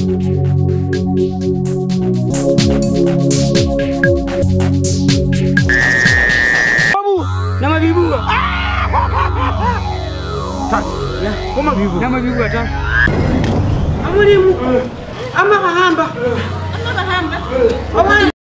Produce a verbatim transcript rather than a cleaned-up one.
Babu, nama bibu. Tak, ya, koma bibu. Nama bibu tak. Amuli mu. Ama kahamba. Ama kahamba.